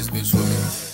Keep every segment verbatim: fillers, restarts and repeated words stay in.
this bitch with me.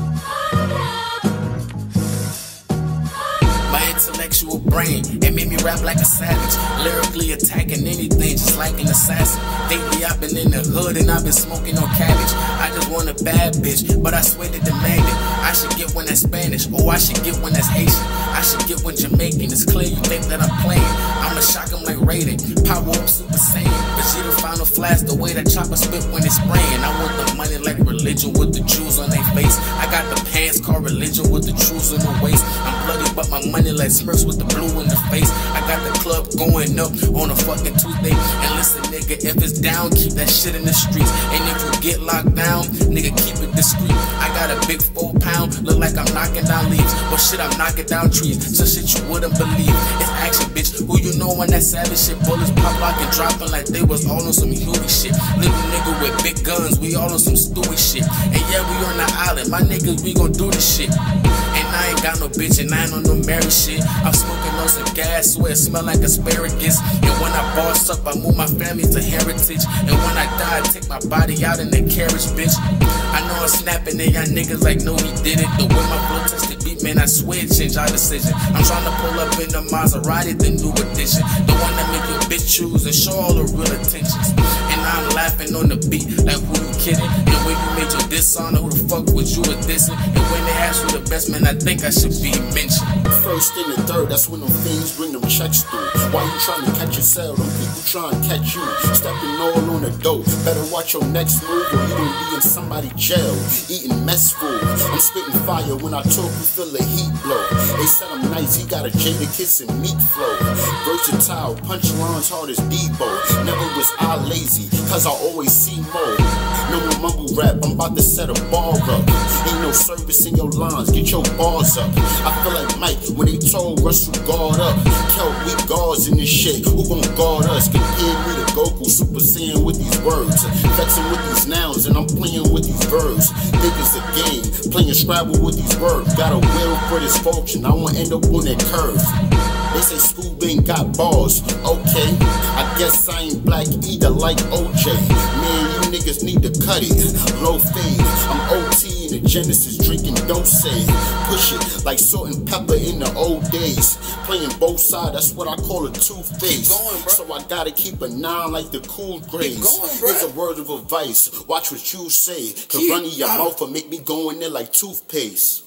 My intellectual brain, it made me rap like a savage, lyrically attacking anything just like an assassin. Lately I've been in the hood and I've been smoking on cabbage. I just want a bad bitch, but I swear to demand it. I should get one that's Spanish, or I should get one that's Haitian. I should get one Jamaican. It's clear you think that I'm playing. I'ma shock him like Raiden, power up Super Saiyan. Vegeta final flash, the way that chopper spit when it's spraying. I want the money like religion with the jewels on their face. I got the pants called religion with the truths in the waist. I'm bloody but my money like Smurfs with the blue in the face. I got the club going up on a fucking Tuesday. And listen nigga, if it's down, keep that shit in the streets. And if you get locked down, nigga, keep it discreet. I got a big four pound, look like I'm knocking down leaves. But shit, I'm knocking down trees, some shit you wouldn't believe. It's action, bitch. Who you know when that savage shit? Bullets pop lock and dropping like they was all on some Huey shit. Little nigga with big guns, we all on some Stewie shit. And yeah, we on the island, my niggas, we gon' do this shit. And I ain't got no bitch and I ain't on no married shit. I'm smoking on some gas, so it smell like asparagus. And when I boss up, I move my family to heritage. And when I die, I take my body out in the carriage, bitch. I know I'm snapping and y'all niggas like, no, he did it. The way my flow touched the beat, man, I swear it changed our decision. I'm trying to pull up in the Maserati, the new edition. The one that make your bitch choose and show all the real intentions. And I'm laughing on the beat, like who you kidding? And when you made your diss on, who the fuck was you a dissing? And when they ask you the best, man, I think I should be mentioned. First and the third, that's when them things bring them checks through. Why you trying to catch yourself? Them people trying to catch you. Stepping all on the dope. Better watch your next move or you gon' be in somebody's jail. Eating mess food. I'm spitting fire when I talk, you feel the heat blow. They said I'm nice, he got a Jada Kiss and meat flow. Versatile, punchlines hard as Debo. Never was I lazy, cause I always see more. No more mumble rap, I'm about to set a bar up. Ain't no service in your lines, get your bars up. I feel like Mike when they told Russell guard up. Kelp, we guards in this shit, who gon' guard us? Compare me to Goku, Super Saiyan with these words. Vexing with these nouns and I'm playing with these verbs. Think it's a game, playing Scrabble with these words. Got a will for this fortune, I won't end up on that curve. They say Scooby ain't got balls, okay. I guess I ain't black either like O J. Man, you niggas need to cut it, low fade. I'm O T in the Genesis, drinking Dose. Push it like salt and pepper in the old days. Playing both sides, that's what I call a two-face. So I gotta keep a nine like the cool grades. Here's a word of advice, watch what you say. Cause running your mouth will make me go in there like toothpaste.